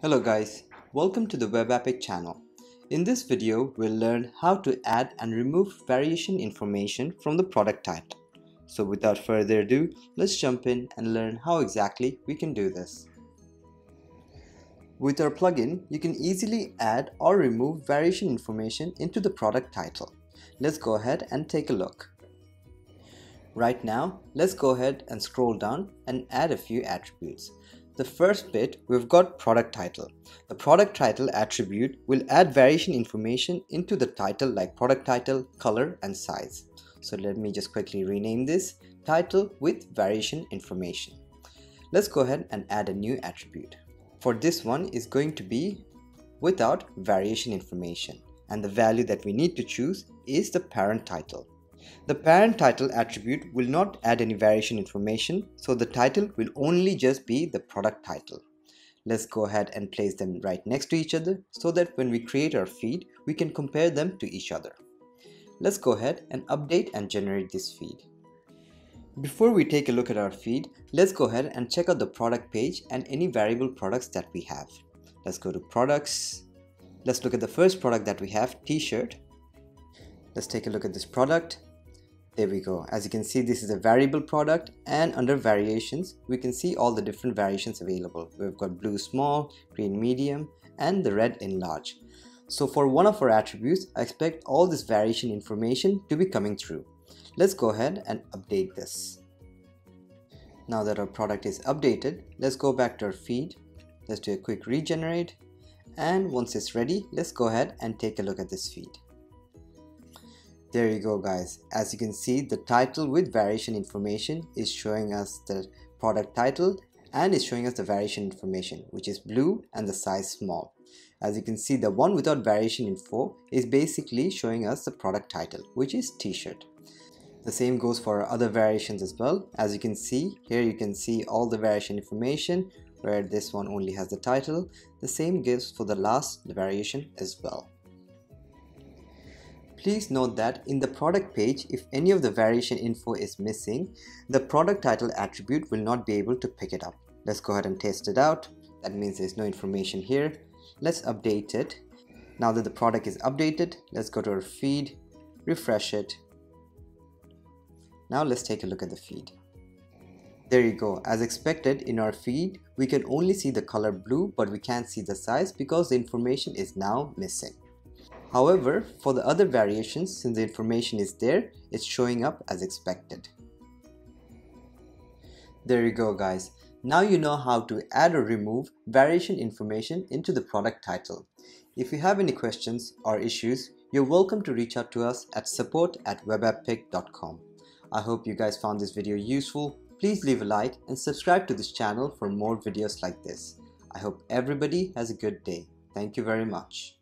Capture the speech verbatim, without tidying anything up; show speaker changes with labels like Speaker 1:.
Speaker 1: Hello guys, welcome to the WebApic channel. In this video, we'll learn how to add and remove variation information from the product title. So without further ado, let's jump in and learn how exactly we can do this. With our plugin, you can easily add or remove variation information into the product title. Let's go ahead and take a look. Right now, let's go ahead and scroll down and add a few attributes. The first bit, we've got product title. The product title attribute will add variation information into the title like product title, color and size. So let me just quickly rename this title with variation information. Let's go ahead and add a new attribute. For this one is going to be without variation information, and the value that we need to choose is the parent title. The parent title attribute will not add any variation information, so the title will only just be the product title. Let's go ahead and place them right next to each other so that when we create our feed, we can compare them to each other. Let's go ahead and update and generate this feed. Before we take a look at our feed, let's go ahead and check out the product page and any variable products that we have. Let's go to products. Let's look at the first product that we have, t-shirt. Let's take a look at this product. There we go. As you can see, this is a variable product, and under variations we can see all the different variations available. We've got blue small, green medium and the red in large. So for one of our attributes, I expect all this variation information to be coming through. Let's go ahead and update this. Now that our product is updated, let's go back to our feed. Let's do a quick regenerate, and once it's ready, let's go ahead and take a look at this feed. There you go guys. As you can see, the title with variation information is showing us the product title and is showing us the variation information, which is blue and the size small. As you can see, the one without variation info is basically showing us the product title, which is t-shirt. The same goes for other variations as well. As you can see here, you can see all the variation information where this one only has the title. The same goes for the last the variation as well. Please note that in the product page, if any of the variation info is missing, the product title attribute will not be able to pick it up. Let's go ahead and test it out. That means there's no information here. Let's update it. Now that the product is updated, let's go to our feed, refresh it. Now let's take a look at the feed. There you go. As expected, in our feed, we can only see the color blue, but we can't see the size because the information is now missing. However, for the other variations, since the information is there, it's showing up as expected. There you go guys. Now you know how to add or remove variation information into the product title. If you have any questions or issues, you're welcome to reach out to us at support at webapic dot com. I hope you guys found this video useful. Please leave a like and subscribe to this channel for more videos like this. I hope everybody has a good day. Thank you very much.